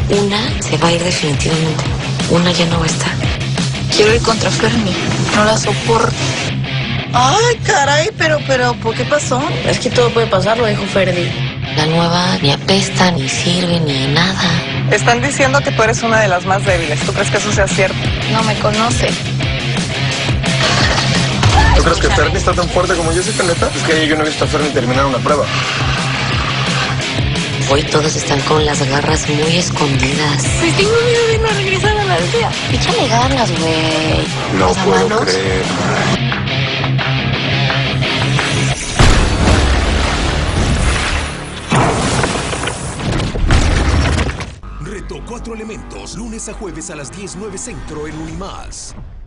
Una se va a ir definitivamente. Una ya no va a estar. Quiero ir contra Fernie. No la soporto. Ay, caray, pero, ¿por qué pasó? Es que todo puede pasar, lo dijo Ferdi. La nueva ni apesta, ni sirve, ni nada. Están diciendo que tú eres una de las más débiles. ¿Tú crees que eso sea cierto? No me conoce. ¿Tú crees que Fernie está tan fuerte como Jessica, neta? Es que yo no he visto a Fernie terminar una prueba. Hoy todos están con las garras muy escondidas. Pues tengo miedo de no regresar a la aldea. Échale ganas, güey. No ¿Las puedo manos? creer. Reto 4 elementos, lunes a jueves a las 10:09 Centro en Unimás.